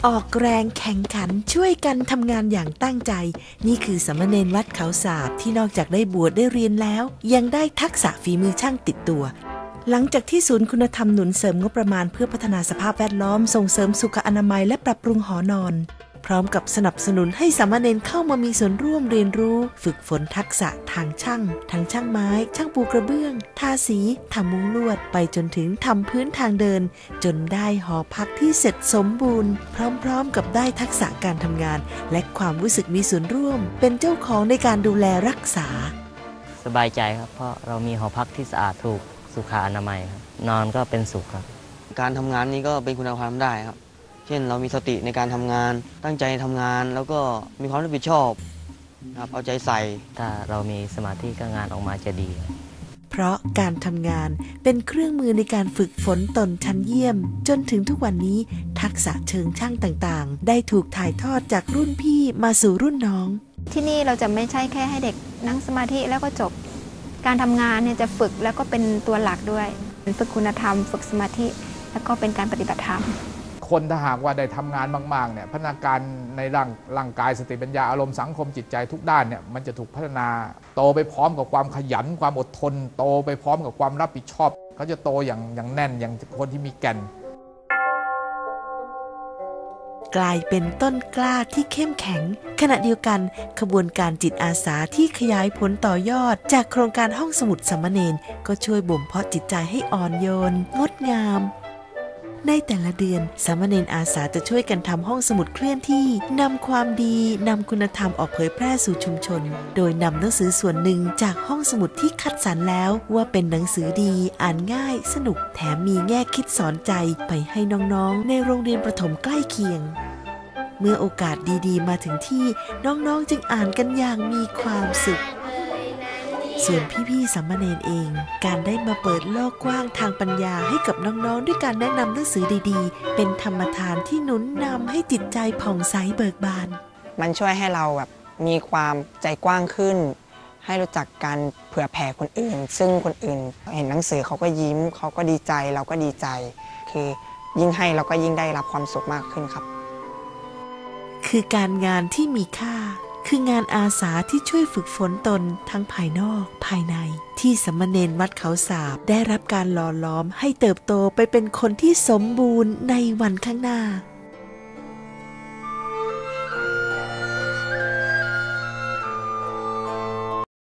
ออกแรงแข่งขันช่วยกันทำงานอย่างตั้งใจนี่คือสามเณรวัดเขาสาบที่นอกจากได้บวชได้เรียนแล้วยังได้ทักษะฝีมือช่างติดตัวหลังจากที่ศูนย์คุณธรรมหนุนเสริมงบประมาณเพื่อพัฒนาสภาพแวดล้อมส่งเสริมสุขอนามัยและปรับปรุงหอนอนพร้อมกับสนับสนุนให้สามเณรเข้ามามีส่วนร่วมเรียนรู้ฝึกฝนทักษะทางช่างทั้งช่างไม้ช่างปูกระเบื้องทาสีทำมุ้งลวดไปจนถึงทำพื้นทางเดินจนได้หอพักที่เสร็จสมบูรณ์พร้อมกับได้ทักษะการทำงานและความรู้สึกมีส่วนร่วมเป็นเจ้าของในการดูแลรักษาสบายใจครับเพราะเรามีหอพักที่สะอาดถูกสุขอนามัยครับนอนก็เป็นสุขครับการทำงานนี้ก็เป็นคุณธรรมได้ครับเช่นเรามีสติในการทำงานตั้งใจทำงานแล้วก็มีความรับผิดชอบครับเอาใจใส่ถ้าเรามีสมาธิก็งานออกมาจะดีเพราะการทำงานเป็นเครื่องมือในการฝึกฝนตนชั้นเยี่ยมจนถึงทุกวันนี้ทักษะเชิงช่างต่างๆได้ถูกถ่ายทอดจากรุ่นพี่มาสู่รุ่นน้องที่นี่เราจะไม่ใช่แค่ให้เด็กนั่งสมาธิแล้วก็จบการทำงานเนี่ยจะฝึกแล้วก็เป็นตัวหลักด้วยฝึกคุณธรรมฝึกสมาธิแล้วก็เป็นการปฏิบัติธรรมคนถ้าหากว่าได้ทำงานมากๆเนี่ยพัฒนาการในร่างกายสติปัญญาอารมณ์สังคมจิตใจทุกด้านเนี่ยมันจะถูกพัฒนาโตไปพร้อมกับความขยันความอดทนโตไปพร้อมกับความรับผิดชอบเขาจะโตอย่างแน่นอย่างคนที่มีแก่นกลายเป็นต้นกล้าที่เข้มแข็งขณะเดียวกันขบวนการจิตอาสาที่ขยายผลต่อยอดจากโครงการห้องสมุดสามเณรก็ช่วยบ่มเพาะจิตใจให้อ่อนโยนงดงามในแต่ละเดือนสามเณรอาสาจะช่วยกันทำห้องสมุดเคลื่อนที่นำความดีนำคุณธรรมออกเผยแพร่สู่ชุมชนโดยนำหนังสือส่วนหนึ่งจากห้องสมุดที่คัดสรรแล้วว่าเป็นหนังสือดีอ่านง่ายสนุกแถมมีแง่คิดสอนใจไปให้น้องๆในโรงเรียนประถมใกล้เคียงเมื่อโอกาสดีๆมาถึงที่น้องๆจึงอ่านกันอย่างมีความสุขส่วนพี่ๆสามเณรเองการได้มาเปิดโลกกว้างทางปัญญาให้กับน้องๆด้วยการแนะนำหนังสือดีๆเป็นธรรมทานที่หนุนนำให้จิตใจผ่องใสเบิกบานมันช่วยให้เราแบบมีความใจกว้างขึ้นให้รู้จักการเผื่อแผ่คนอื่นซึ่งคนอื่นเห็นหนังสือเขาก็ยิ้มเขาก็ดีใจเราก็ดีใจคือยิ่งให้เราก็ยิ่งได้รับความสุขมากขึ้นครับคือการงานที่มีค่าคืองานอาสาที่ช่วยฝึกฝนตนทั้งภายนอกภายในที่สามเณรวัดเขาสาบได้รับการหล่อหลอมให้เติบโตไปเป็นคนที่สมบูรณ์ในวันข้างหน้า